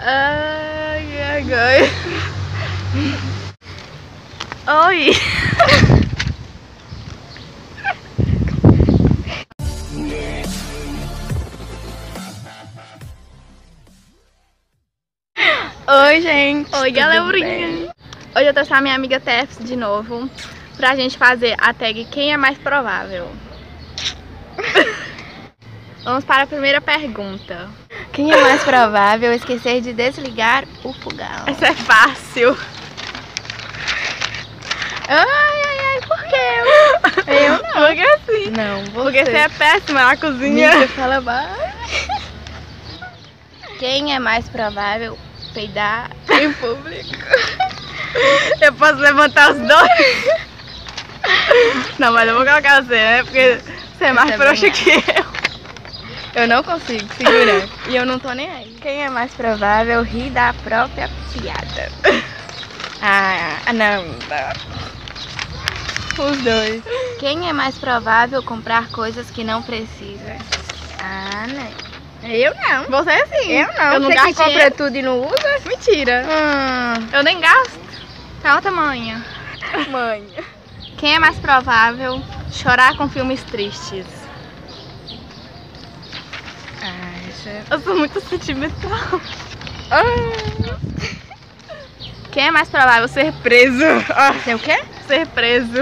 Ai, ai. Oi. Oi, gente. Oi, galerinha. Hoje eu trouxe a minha amiga Tefs de novo pra gente fazer a tag Quem é mais provável. Vamos para a primeira pergunta. Quem é mais provável esquecer de desligar o fogão? Essa é fácil. Ai, por quê? Eu não. Porque assim. Não, você. Porque você é péssima na cozinha. Amiga, fala baixo. Quem é mais provável peidar em público? Eu posso levantar os dois? Não, mas eu vou colocar você, né? Porque você é mais frouxa que eu. Eu não consigo segurar. E eu não tô nem aí. Quem é mais provável rir da própria piada? Não. Os dois. Quem é mais provável comprar coisas que não precisa? Não. Eu não. Você sim. Eu não. Eu não Você que gasto compra tudo e não usa? Mentira. Eu nem gasto. Calma, mãe. Mãe. Quem é mais provável chorar com filmes tristes? Eu sou muito sentimental. Quem é mais provável ser preso? Ser o quê? Ser preso.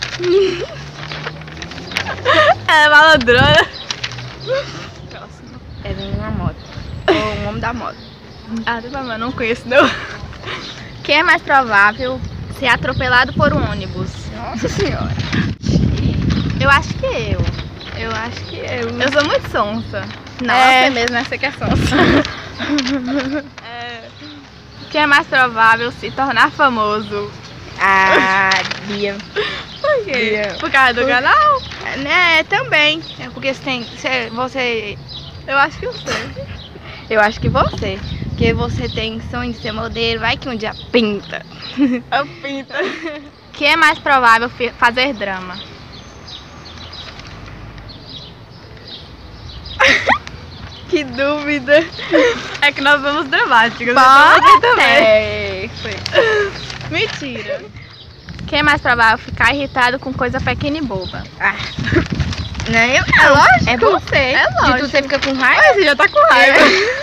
É malandrona. Próximo. É vem uma moto. Ou um homem da moto. Eu não conheço não. Quem é mais provável ser atropelado por um ônibus? Nossa senhora. Eu acho que eu. Eu acho que eu. Eu sou muito sonsa. Não, É. você mesmo, você que é sonsa. Quem é mais provável se tornar famoso? Bia. Por quê? Bia. Por causa do canal? Também. É porque você. Eu acho que eu sei. Eu acho que você. Porque você tem sonho de ser modelo, vai que um dia pinta. Eu pinto. Quem é mais provável fazer drama? Que dúvida. É que nós somos dramáticos. Você também. Mentira. Quem é mais provável ficar irritado com coisa pequena e boba? Não, eu não. É lógico. É você. É De lógico. tudo você fica com raiva? Mas você já tá com raiva.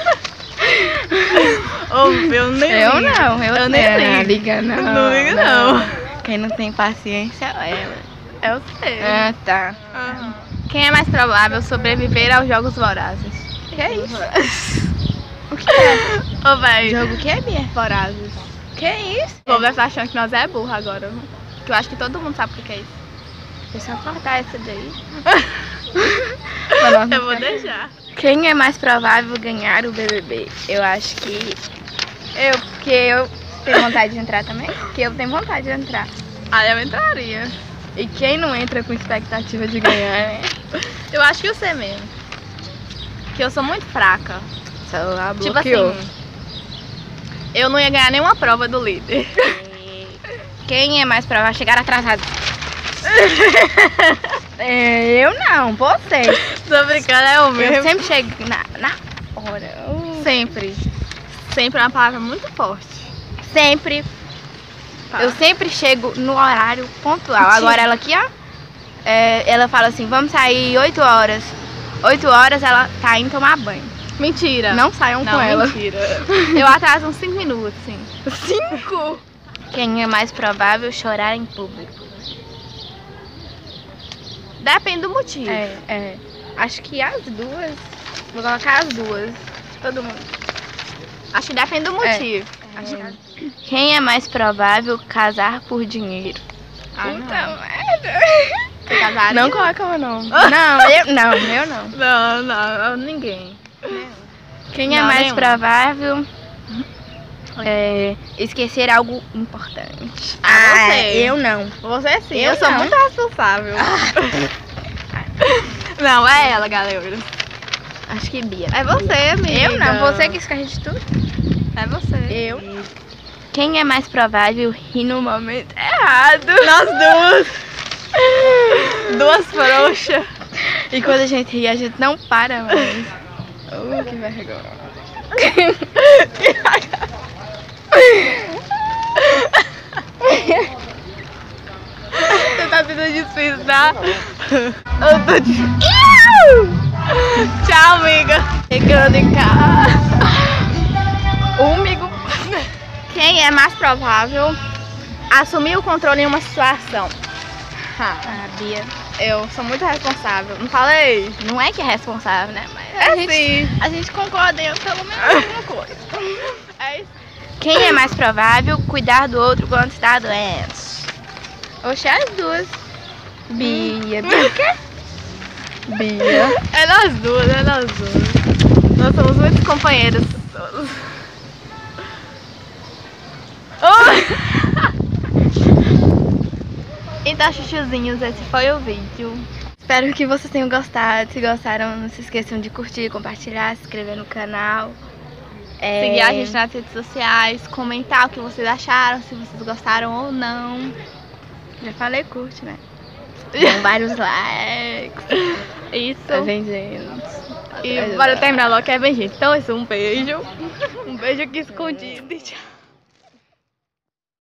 Eu nem Eu ligo. não. Eu nem ligo. Liga não. Não ligo não. Quem não tem paciência é ela. É você. Tá. Quem é mais provável sobreviver aos jogos vorazes? Que é isso? O que é? Ô, véi. Jogo que é, Bia? Vorazes. Que é isso? O povo deve estar achando que nós é burro agora. Que eu acho que todo mundo sabe o que é isso. Deixa eu cortar essa daí. Eu vou deixar. Quem é mais provável ganhar o BBB? Eu acho que eu, porque eu tenho vontade de entrar também. Porque eu tenho vontade de entrar. Aí eu entraria. E quem não entra com expectativa de ganhar, né? Eu acho que eu sei mesmo. Que eu sou muito fraca. Celular Tipo bloqueou. assim, eu não ia ganhar nenhuma prova do líder. Quem é mais provável chegar atrasado? Eu não, você. Tô brincando, é o mesmo. Eu sempre chego na hora. Sempre. Sempre é uma palavra muito forte. Sempre. Tá. Eu sempre chego no horário pontual. Mentira. Agora ela aqui, ó. Ela fala assim, vamos sair 8 horas. 8 horas ela tá indo tomar banho. Mentira. Não saiam com ela. Mentira. Eu atraso uns 5 minutos, sim. 5? Quem é mais provável chorar em público? Depende do motivo. Acho que as duas. Vou colocar as duas. Todo mundo. Acho que depende do motivo. Quem é mais provável casar por dinheiro? Não. merda. Você casaria? Não coloca meu nome. Eu não. Não, ninguém. Quem é Não, mais nenhum. provável esquecer algo importante? Você. Eu não. Você sim, Eu eu sou não. muito responsável. Não, é ela, galera. Acho que Bia. É você, amiga. Eu não. Você que esquece de tudo? É você. Eu. Quem é mais provável rir no momento errado? Nós duas. Duas frouxas. E quando a gente ri, a gente não para mais. Que vergonha. Você tá sendo difícil, tá? Eu tô Tchau, amiga. Chegando em casa. Amigo. Quem é mais provável assumir o controle em uma situação? Bia. Eu sou muito responsável. Não falei? Não é que é responsável, né? Mas Sim. a gente concorda em pelo menos alguma coisa. É isso. Quem é mais provável cuidar do outro quando está doente? Oxe, as duas. Bia. Bia o quê? Bia. É nós duas, é nós duas. Nós somos muitos companheiros. Então, chuchuzinhos, esse foi o vídeo. Espero que vocês tenham gostado. Se gostaram, não se esqueçam de curtir, compartilhar, se inscrever no canal. Seguir a gente nas redes sociais, comentar o que vocês acharam, se vocês gostaram ou não. Já falei, curte, né? Com vários likes. Isso. Tá vendendo. E bora terminar logo, que é bem, gente. Então, isso, um beijo. Um beijo aqui escondido. Tchau.